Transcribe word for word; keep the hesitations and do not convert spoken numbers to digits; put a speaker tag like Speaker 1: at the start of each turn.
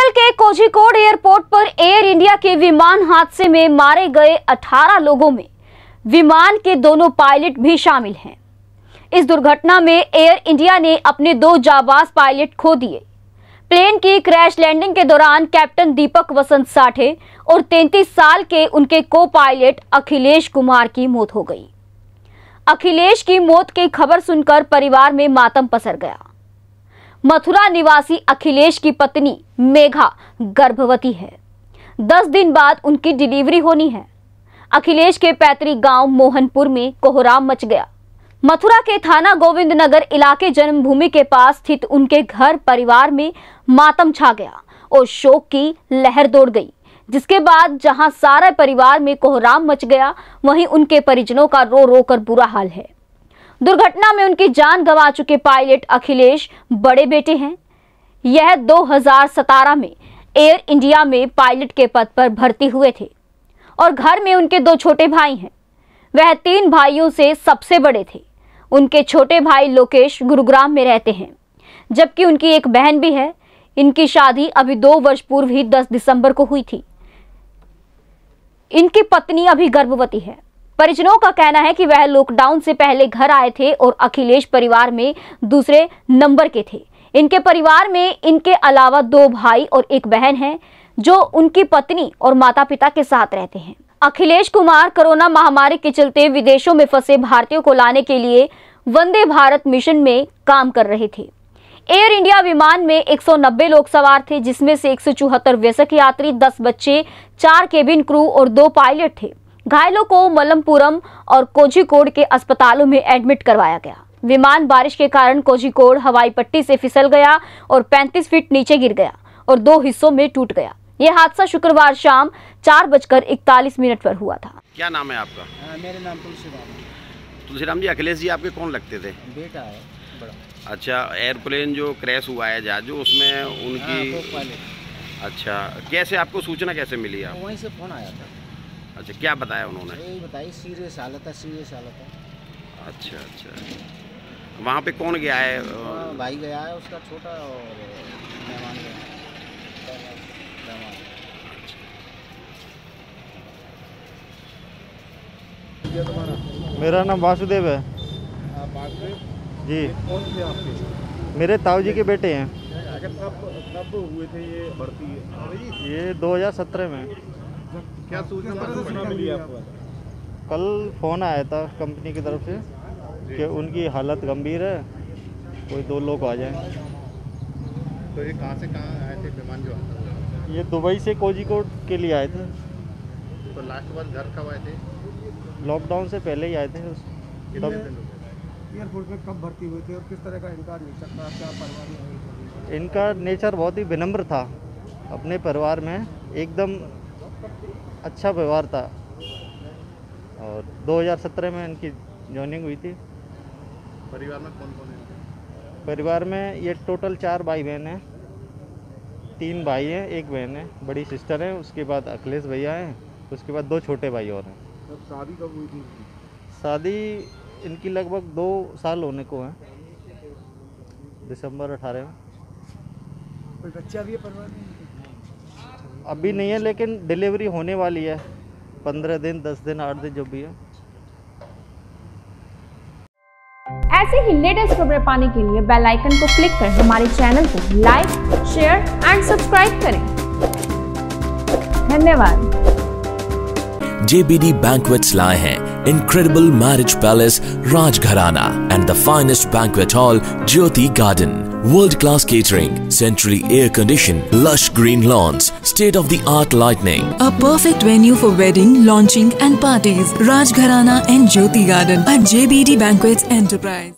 Speaker 1: केरल के कोझिकोड एयरपोर्ट पर air India के विमान हादसे में मारे गए अठारह लोगों में विमान के दोनों पायलट भी शामिल हैं। इस दुर्घटना में एयर इंडिया ने अपने दो जाबाज पायलट खो दिए। प्लेन की क्रैश लैंडिंग के दौरान कैप्टन दीपक वसंत साठे और तैंतीस साल के उनके को पायलट अखिलेश कुमार की मौत हो गई। अखिलेश की मौत की खबर सुनकर परिवार में मातम पसर गया। मथुरा निवासी अखिलेश की पत्नी मेघा गर्भवती है। दस दिन बाद उनकी डिलीवरी होनी है। अखिलेश के पैतृक गांव मोहनपुर में कोहराम मच गया। मथुरा के थाना गोविंद नगर इलाके जन्मभूमि के पास स्थित उनके घर परिवार में मातम छा गया और शोक की लहर दौड़ गई, जिसके बाद जहां सारे परिवार में कोहराम मच गया, वहीं उनके परिजनों का रो रो कर बुरा हाल है। दुर्घटना में उनकी जान गंवा चुके पायलट अखिलेश बड़े बेटे हैं। यह दो हज़ार सत्रह में एयर इंडिया में पायलट के पद पर भर्ती हुए थे और घर में उनके दो छोटे भाई हैं। वह तीन भाइयों से सबसे बड़े थे। उनके छोटे भाई लोकेश गुरुग्राम में रहते हैं, जबकि उनकी एक बहन भी है। इनकी शादी अभी दो वर्ष पूर्व ही दस दिसंबर को हुई थी। इनकी पत्नी अभी गर्भवती है। परिजनों का कहना है कि वह लॉकडाउन से पहले घर आए थे और अखिलेश परिवार में दूसरे नंबर के थे। इनके परिवार में इनके अलावा दो भाई और एक बहन है, जो उनकी पत्नी और माता पिता के साथ रहते हैं। अखिलेश कुमार कोरोना महामारी के चलते विदेशों में फंसे भारतीयों को लाने के लिए वंदे भारत मिशन में काम कर रहे थे। एयर इंडिया विमान में एक सौ नब्बे लोग सवार थे, जिसमें से एक सौ चौहत्तर वयस्क यात्री, दस बच्चे, चार केबिन क्रू और दो पायलट थे। घायलों को मलमपुरम और कोझिकोड के अस्पतालों में एडमिट करवाया गया। विमान बारिश के कारण कोझिकोड हवाई पट्टी से फिसल गया और पैंतीस फीट नीचे गिर गया और दो हिस्सों में टूट गया। यह हादसा शुक्रवार शाम चार बजकर इकतालीस मिनट पर हुआ था।
Speaker 2: क्या नाम है आपका?
Speaker 3: आ, मेरा नाम तुलसीराम है।
Speaker 2: तुलसीराम जी, अखिलेश जी आपके कौन लगते थे?
Speaker 3: बेटा है बड़ा।
Speaker 2: अच्छा, एयरप्लेन जो क्रैश हुआ है जहाज, जो उसमें उनकी
Speaker 3: हाँ,
Speaker 2: अच्छा, कैसे आपको सूचना कैसे मिली? आप
Speaker 3: वहीं से फोन आया था।
Speaker 2: अच्छा, क्या बताया उन्होंने?
Speaker 3: यही बताई सीरियस हालत है, सीरियस हालत है।
Speaker 2: अच्छा अच्छा, वहाँ पे कौन गया है?
Speaker 3: हाँ, भाई गया है उसका छोटा, और मेहमान गया।
Speaker 4: मेरा नाम वासुदेव है। जी,
Speaker 5: कौन थे आपके?
Speaker 4: मेरे ताऊ जी के बेटे हैं।
Speaker 5: कब कब हुए थे ये भर्ती?
Speaker 4: ये दो हज़ार सत्रह में।
Speaker 5: क्या सूचना सूचना मिली आपको?
Speaker 4: कल फ़ोन आया था कंपनी की तरफ से कि उनकी हालत गंभीर है, कोई दो लोग आ जाएं।
Speaker 5: तो ये कहाँ से कहाँ आए थे विमान जो आता?
Speaker 4: ये दुबई से कोझिकोड के लिए आए थे।
Speaker 5: तो लास्ट बार घर कब आए थे?
Speaker 4: लॉकडाउन से पहले ही आए थे।
Speaker 5: कितने दिन हो गए?
Speaker 6: एयरपोर्ट में कब भर्ती हुए थे और किस तरह का इनका नेचर था? क्या परिवार में?
Speaker 4: इनका नेचर बहुत ही विनम्र था। अपने परिवार में एकदम अच्छा व्यवहार था और दो हज़ार सत्रह में इनकी जॉइनिंग हुई थी।
Speaker 5: परिवार में कौन कौन है?
Speaker 4: परिवार में ये टोटल चार भाई बहन हैं। तीन भाई हैं, एक बहन है, बड़ी सिस्टर है। उसके बाद अखिलेश भैया हैं, उसके बाद दो छोटे भाई और हैं।
Speaker 5: तब शादी कब हुई थी?
Speaker 4: शादी इनकी लगभग दो साल होने को है, दिसंबर अठारह में।
Speaker 6: कोई बच्चा भी है परिवार में?
Speaker 4: अभी नहीं है, लेकिन डिलीवरी होने वाली है। पंद्रह दिन, दस दिन, आठ दिन जो भी है।
Speaker 7: ऐसे ही लेटेस्ट खबरें पाने के लिए बेल आइकन को क्लिक कर हमारे चैनल को लाइक, शेयर एंड सब्सक्राइब करें। धन्यवाद।
Speaker 8: J B D Banquets लाए हैं incredible marriage palace Rajgharana and the finest banquet hall Jyoti Garden. World-class catering, centrally air-conditioned, lush green lawns, state-of-the-art lighting.
Speaker 9: A perfect venue for wedding, launching and parties. Rajgharana and Jyoti Garden at J B D Banquets Enterprise.